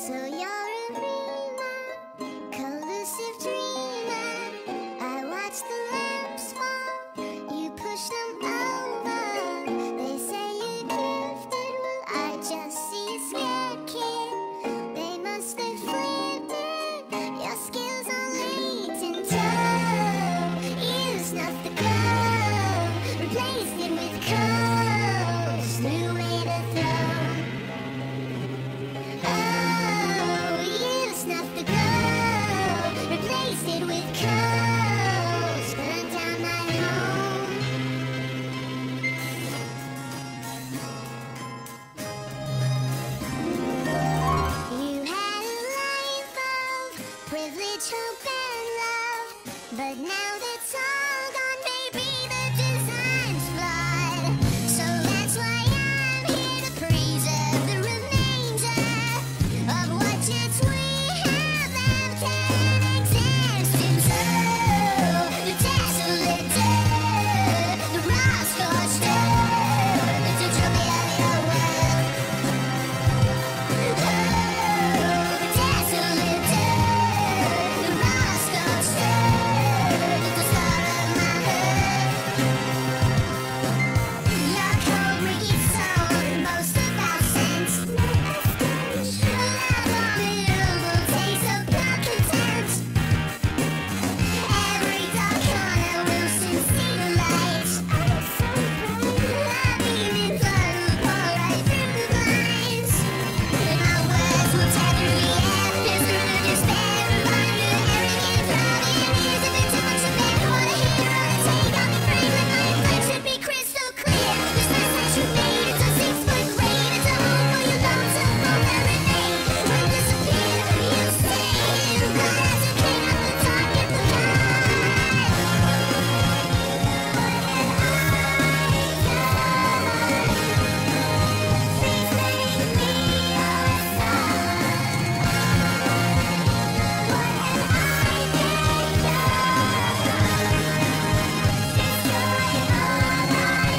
So you're a dreamer, collusive dreamer. I watch the lamps fall, you push them over. They say you're gifted, well I just see a scared kid. They must have flipped it, your skills are latent. Oh, you snuffed the glow, replaced it with coals, new way to throw. Replaced it with coals, burned down my home. You had a life of privilege, hope, and love, but now that's all gone, baby, the design's flawed. So that's why I'm here to preserve the remainder of what it's we have left in existence. Oh, the desolate dirt, the raw scorched earth, it's a trophy of your world. Oh, the desolate dirt, the raw scorched earth, it's the start of my earth. Your cold reefs on most of our sense. Love on the oval taste of pure content. Every dark corner will soon see the light. Love even flood will pour right through the blinds. My words will tear through the air, pierce through the despair, and bind the arrogant pride in ears. If it's too much to bear, what a hero to take on me free. When my advice should be crystal clear. This mess that you made, it's a 6-foot grave. It's a home for your lonesome home that remain. When disappear, you stay. But as you came up the top, get the guy. Please make me your son. What have I made you? Destroy all I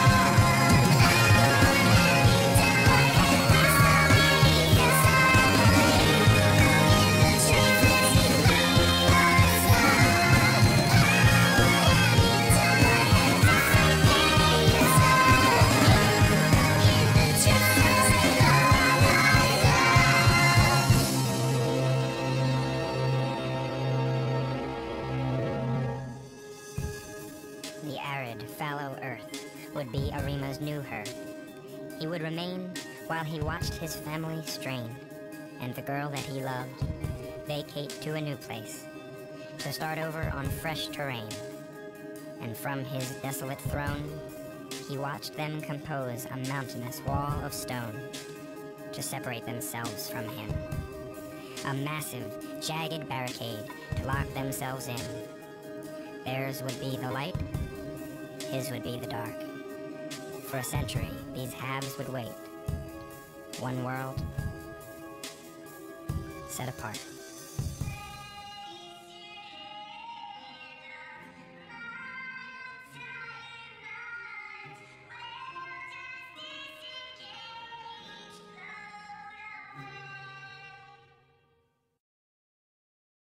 The arid, fallow earth would be Arima's new herd. He would remain while he watched his family strain, and the girl that he loved vacate to a new place, to start over on fresh terrain. And from his desolate throne, he watched them compose a mountainous wall of stone to separate themselves from him. A massive, jagged barricade to lock themselves in. Theirs would be the light, his would be the dark. For a century, these halves would wait. One world, set apart.